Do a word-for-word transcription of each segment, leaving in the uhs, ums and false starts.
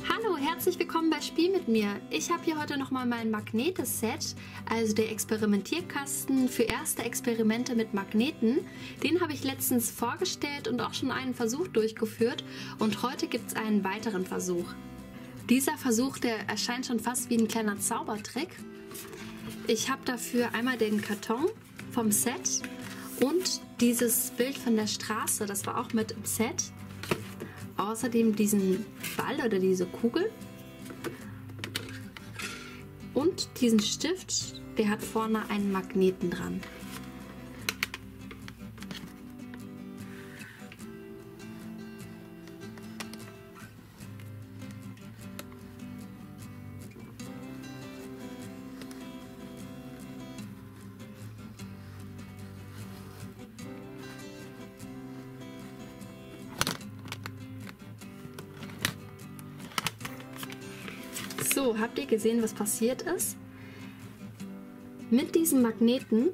Hallo, herzlich willkommen bei Spiel mit mir. Ich habe hier heute nochmal mein Magnete-Set, also der Experimentierkasten für erste Experimente mit Magneten. Den habe ich letztens vorgestellt und auch schon einen Versuch durchgeführt und heute gibt es einen weiteren Versuch. Dieser Versuch, der erscheint schon fast wie ein kleiner Zaubertrick. Ich habe dafür einmal den Karton vom Set und dieses Bild von der Straße, das war auch mit im Set. Außerdem diesen Ball oder diese Kugel und diesen Stift, der hat vorne einen Magneten dran. So, habt ihr gesehen, was passiert ist? Mit diesem Magneten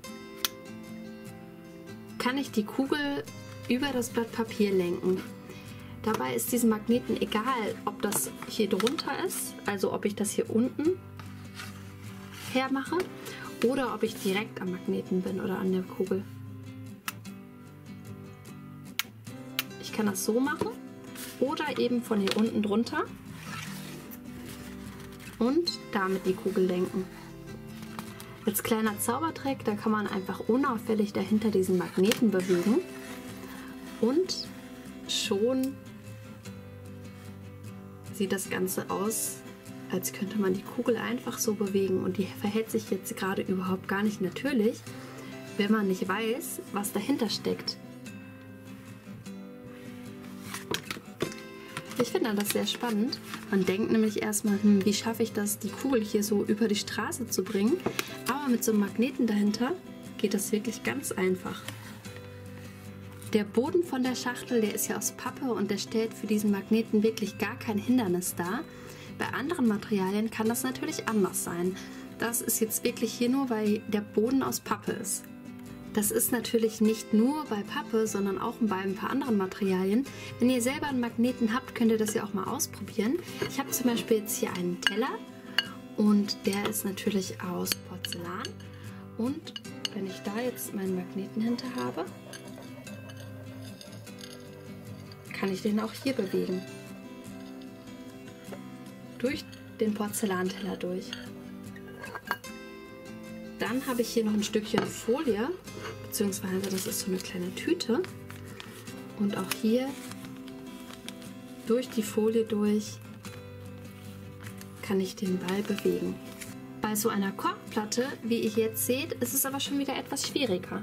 kann ich die Kugel über das Blatt Papier lenken. Dabei ist diesem Magneten egal, ob das hier drunter ist, also ob ich das hier unten hermache oder ob ich direkt am Magneten bin oder an der Kugel. Ich kann das so machen oder eben von hier unten drunter und damit die Kugel lenken. Als kleiner Zaubertrick, da kann man einfach unauffällig dahinter diesen Magneten bewegen und schon sieht das Ganze aus, als könnte man die Kugel einfach so bewegen und die verhält sich jetzt gerade überhaupt gar nicht natürlich, wenn man nicht weiß, was dahinter steckt. Ich finde das sehr spannend. Man denkt nämlich erstmal, hm, wie schaffe ich das, die Kugel hier so über die Straße zu bringen. Aber mit so einem Magneten dahinter geht das wirklich ganz einfach. Der Boden von der Schachtel, der ist ja aus Pappe und der stellt für diesen Magneten wirklich gar kein Hindernis dar. Bei anderen Materialien kann das natürlich anders sein. Das ist jetzt wirklich hier nur, weil der Boden aus Pappe ist. Das ist natürlich nicht nur bei Pappe, sondern auch bei ein paar anderen Materialien. Wenn ihr selber einen Magneten habt, könnt ihr das ja auch mal ausprobieren. Ich habe zum Beispiel jetzt hier einen Teller und der ist natürlich aus Porzellan. Und wenn ich da jetzt meinen Magneten hinter habe, kann ich den auch hier bewegen. Durch den Porzellanteller durch. Dann habe ich hier noch ein Stückchen Folie, beziehungsweise das ist so eine kleine Tüte. Und auch hier durch die Folie durch kann ich den Ball bewegen. Bei so einer Korkplatte, wie ihr jetzt seht, ist es aber schon wieder etwas schwieriger.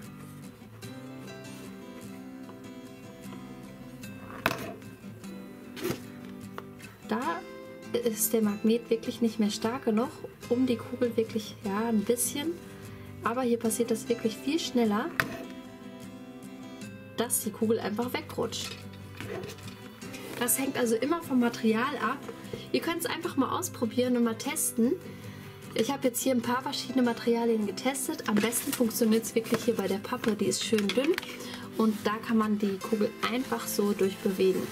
Da ist der Magnet wirklich nicht mehr stark genug, um die Kugel wirklich, ja, ein bisschen, aber hier passiert das wirklich viel schneller, dass die Kugel einfach wegrutscht. Das hängt also immer vom Material ab. Ihr könnt es einfach mal ausprobieren und mal testen. Ich habe jetzt hier ein paar verschiedene Materialien getestet. Am besten funktioniert es wirklich hier bei der Pappe, die ist schön dünn und da kann man die Kugel einfach so durchbewegen.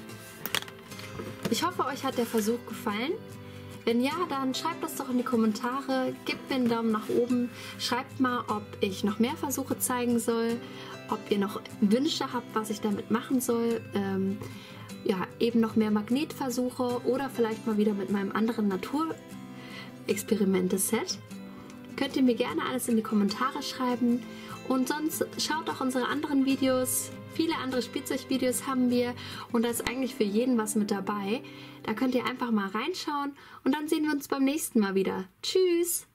Ich hoffe, euch hat der Versuch gefallen. Wenn ja, dann schreibt das doch in die Kommentare, gebt mir einen Daumen nach oben, schreibt mal, ob ich noch mehr Versuche zeigen soll, ob ihr noch Wünsche habt, was ich damit machen soll, ähm, ja, eben noch mehr Magnetversuche oder vielleicht mal wieder mit meinem anderen Naturexperimente-Set. Könnt ihr mir gerne alles in die Kommentare schreiben und sonst schaut auch unsere anderen Videos. Viele andere Spielzeugvideos haben wir und da ist eigentlich für jeden was mit dabei. Da könnt ihr einfach mal reinschauen und dann sehen wir uns beim nächsten Mal wieder. Tschüss!